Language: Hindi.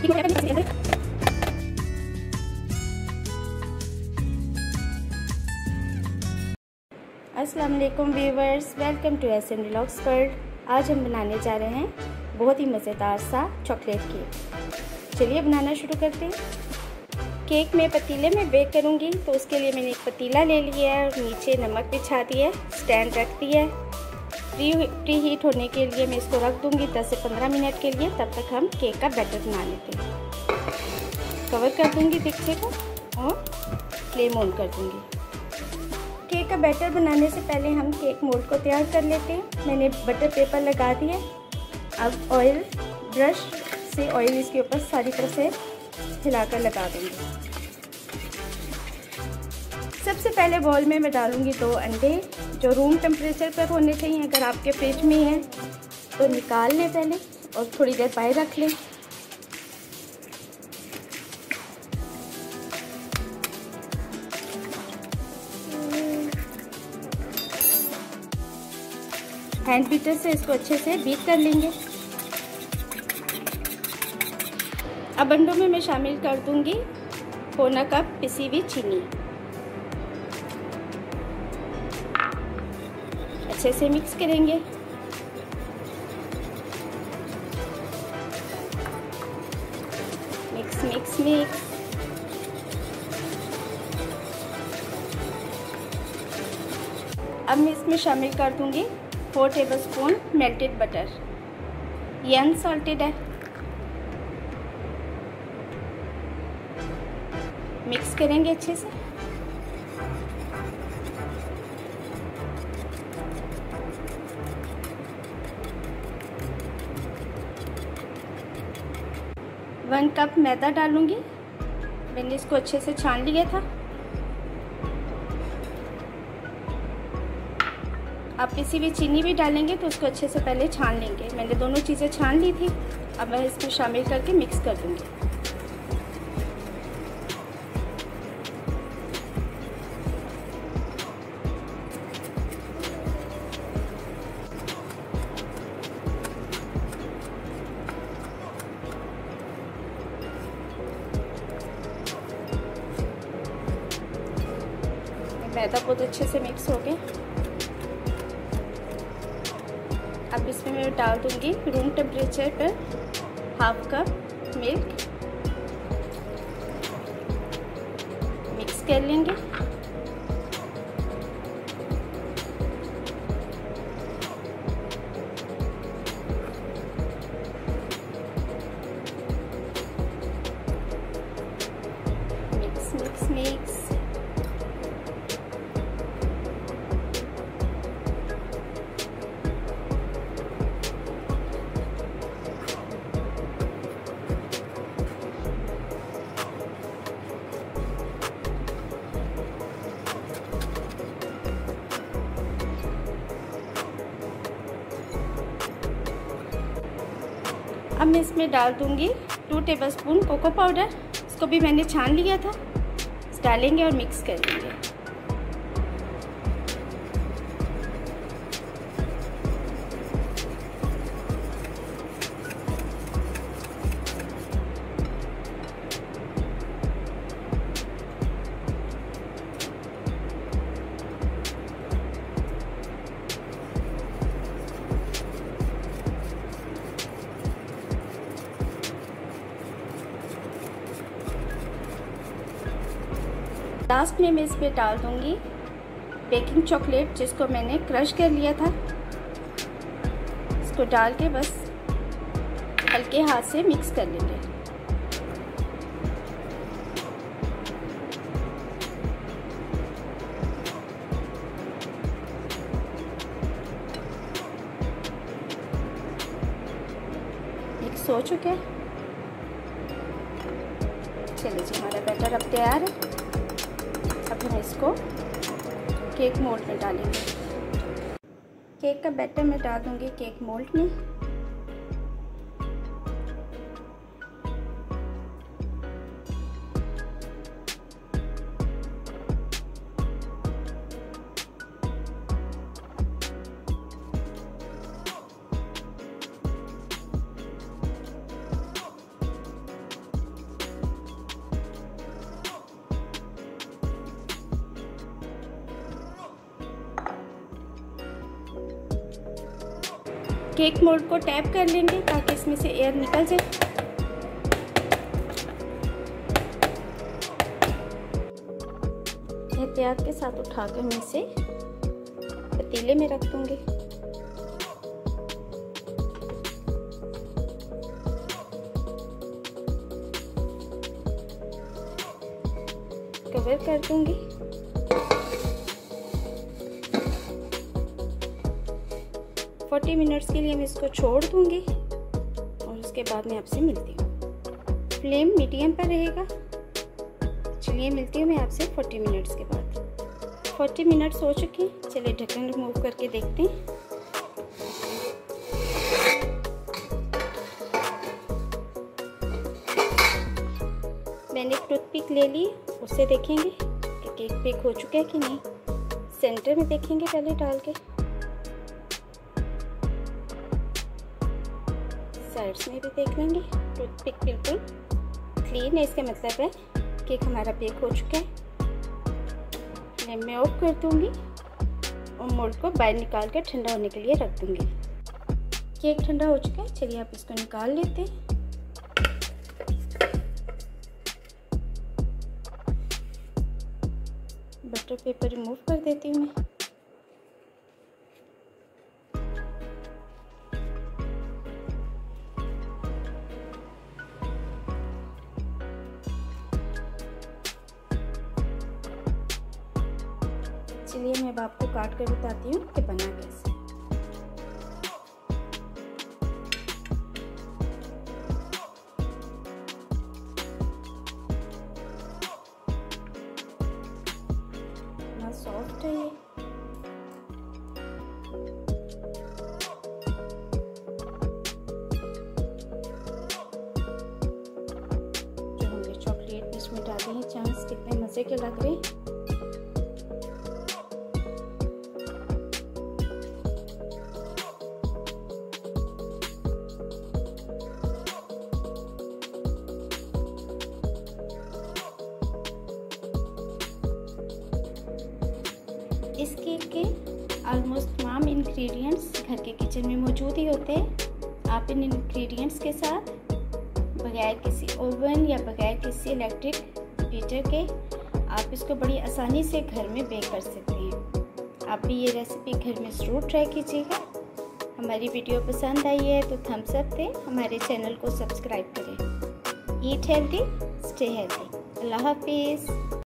अस्सलाम वालेकुम viewers, welcome to SM vlogs world. आज हम बनाने जा रहे हैं बहुत ही मज़ेदार सा चॉकलेट केक। चलिए बनाना शुरू करते हैं। केक मैं पतीले में बेक करूँगी, तो उसके लिए मैंने एक पतीला ले लिया है और नीचे नमक बिछा दिया है, स्टैंड रख दिया है। प्री हीट होने के लिए मैं इसको रख दूँगी 10 से 15 मिनट के लिए। तब तक हम केक का बैटर बना लेते हैं। कवर कर दूँगी डिक्चे को और फ्लेम ऑन कर दूँगी। केक का बैटर बनाने से पहले हम केक मोल्ड को तैयार कर लेते हैं। मैंने बटर पेपर लगा दिया। अब ऑयल ब्रश से ऑयल इसके ऊपर सारी तरह से हिलाकर लगा दूँगी। सबसे पहले बाउल में मैं डालूँगी 2 अंडे, जो रूम टेम्परेचर पर होने चाहिए। अगर आपके फ्रिज में है तो निकाल लें पहले और थोड़ी देर बाहर रख लें। हैंड बीटर से इसको अच्छे से बीट कर लेंगे। अब अंडों में मैं शामिल कर दूंगी 1 कप पिसी हुई चीनी। अच्छे से मिक्स करेंगे। Mix mix mix. अब मैं इसमें शामिल कर दूंगी 4 टेबलस्पून मेल्टेड बटर। ये अनसॉल्टेड है। मिक्स करेंगे अच्छे से। वन कप मैदा डालूंगी। मैंने इसको अच्छे से छान लिया था। आप पिसी हुई चीनी भी डालेंगे तो उसको अच्छे से पहले छान लेंगे। मैंने दोनों चीज़ें छान ली थी। अब मैं इसमें शामिल करके मिक्स कर दूंगी। मैदा बहुत अच्छे से मिक्स हो गया। अब इसमें मैं डाल दूंगी रूम टेम्परेचर पर 1/2 कप मिल्क। मिक्स कर लेंगे। Mix mix mix. अब मैं इसमें डाल दूंगी 2 टेबलस्पून कोको पाउडर। इसको भी मैंने छान लिया था। डालेंगे और मिक्स कर देंगे। लास्ट में मैं इसमें डाल दूंगी बेकिंग चॉकलेट, जिसको मैंने क्रश कर लिया था। इसको डाल के बस हल्के हाथ से मिक्स कर लेंगे। मिक्स हो चुका है। चलिए जी, हमारा बैटर अब तैयार है। अब हम इसको केक मोल्ड में डालेंगे। केक का बैटर मैं डाल दूंगी केक मोल्ड में। केक मोल्ड को टैप कर लेंगे ताकि इसमें से एयर निकल जाए। एहतियात के साथ उठाकर मैं इसे पतीले में रख दूंगी। कवर कर दूंगी। फोर्टी मिनट्स के लिए मैं इसको छोड़ दूंगी और उसके बाद मैं आपसे मिलती हूँ। फ्लेम मीडियम पर रहेगा। चलिए मिलती हूँ मैं आपसे 40 मिनट्स के बाद। 40 मिनट्स हो चुके हैं। चलिए ढक्कन रिमूव करके देखते हैं। मैंने एक टूथपिक ले ली, उससे देखेंगे कि केक बेक हो चुका है कि नहीं। सेंटर में देखेंगे पहले डाल के, साइड्स में भी देख लेंगे। टूथपिक बिल्कुल क्लीन है, इसका मतलब है केक हमारा बेक हो चुका है। फ्लेम में ऑफ कर दूंगी और मोल्ड को बाहर निकाल कर ठंडा होने के लिए रख दूंगी। केक ठंडा हो चुका है। चलिए आप इसको निकाल लेते हैं। बटर पेपर रिमूव कर देती हूँ मैं। चलिए मैं अब आपको काट कर बताती हूँ कि बना कैसे। इतना सॉफ्ट है ये। जो हमने चॉकलेट इसमें डाली है, चांस कितने मज़े के लग रहे हैं। इस केक के ऑलमोस्ट तमाम इंग्रेडिएंट्स घर के किचन में मौजूद ही होते हैं। आप इन इंग्रेडिएंट्स के साथ बगैर किसी ओवन या बगैर किसी इलेक्ट्रिक हीटर के आप इसको बड़ी आसानी से घर में बेक कर सकते हैं। आप भी ये रेसिपी घर में ज़रूर ट्राई कीजिएगा। हमारी वीडियो पसंद आई है तो थम्स अप दें, हमारे चैनल को सब्सक्राइब करें। Eat healthy, stay healthy. अल्लाह हाफिज़।